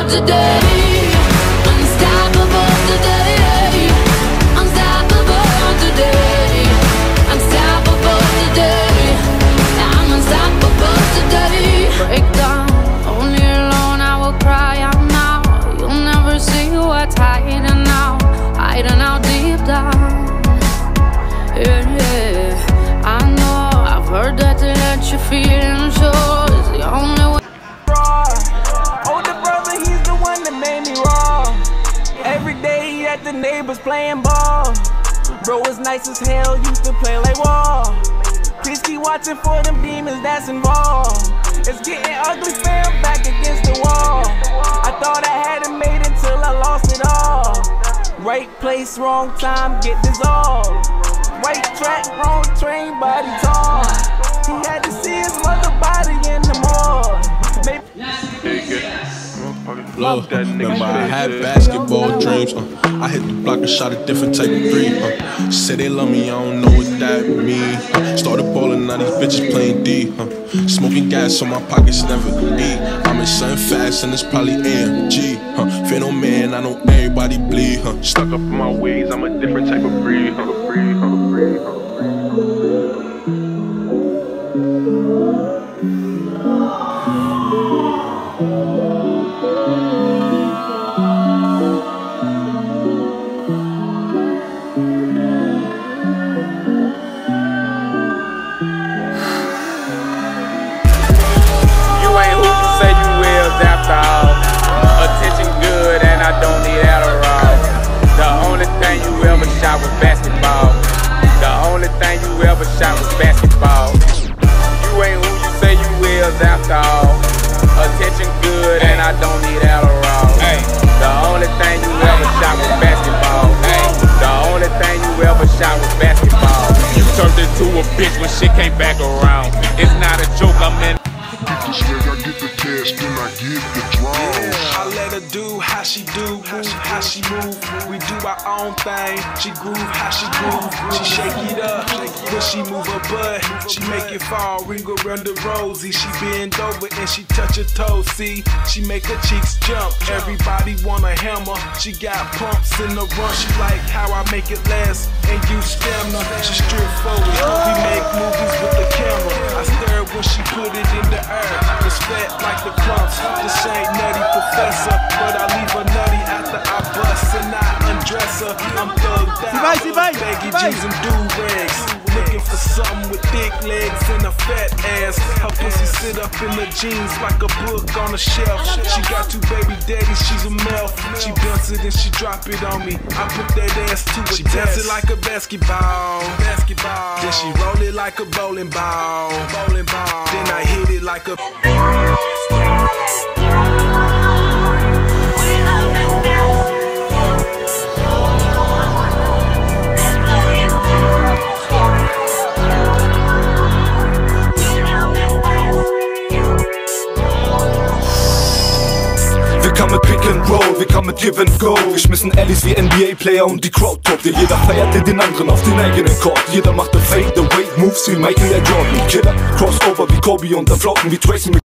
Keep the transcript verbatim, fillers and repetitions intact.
today. Unstoppable today. Unstoppable today. Unstoppable today. I'm unstoppable today. Break down, only alone I will cry out now. You'll never see what's hiding out, hiding out deep down. Yeah, yeah. I know, I've heard that to let you feel and show is the only way. Older brother, he's the one that made me raw. Every day he at the neighbors playing ball. Bro was nice as hell, used to play like wall. Please keep watching for them demons that's involved. It's getting ugly, fam, back against the wall. I thought I had it made it till I lost it all. Right place, wrong time, get dissolved. Right track, wrong train, body torn. He had to see his mother body in the morgue. Look, remember I had basketball dreams. Uh, I hit the block and shot a different type of three. Uh, say they love me, I don't know what that mean. Uh, started balling, now these bitches playing D. Uh, smoking gas so my pockets never eat. I'm in something fast and it's probably A M G. Uh, fear no man, I know everybody bleed. Uh, stuck up in my ways, I'm a different type of breed. Uh, breed, uh, breed, uh, breed. After all, attention good and I don't need Adderall. The only thing you ever shot was basketball. The only thing you ever shot was basketball. You ain't who you say you is after all. Attention good and I don't need Adderall. The only thing you ever shot was basketball. The only thing you ever shot was basketball. You turned into a bitch when shit came back around. It's not a joke, I'm in. Get the swag, I get the cash, then I get the draws. Yeah, I let her do how she do, move how she move. We do our own thing. She groove how she groove. She shake it up, when she move her butt. She make it fall, ring around the rosy. She bend over and she touch her toes. See, she make her cheeks jump. Everybody want a hammer. She got pumps in the run. She like how I make it last and you stamina. She strip forward. We make movies with the camera. I stare when she put it in the air. It's fat like the clumps. This ain't nutty professor, but I leave her nutty after I bust and I undress her. I'm thugged out, baggy jeans and do-rags. Looking for something with thick legs and a fat ass. Her pussy sit up in the jeans like a book on a shelf. She got two baby daddies, she's a MILF. She bounce it and she drop it on me. I put that ass to it. She dance it like a basketball. Basketball. Then she roll it like a bowling ball. Bowling ball. Then I hit it like a. Wir kamen mit Pick and Roll, wir kamen mit Give and Go. Wir schmissen Allies wie N B A-Player und die Crowd tobt. Jeder feierte den anderen auf den eigenen Court. Jeder machte Fake the Weight Moves wie Michael Jordan. Killer, Crossover wie Kobe und dann Floaten wie Tracy.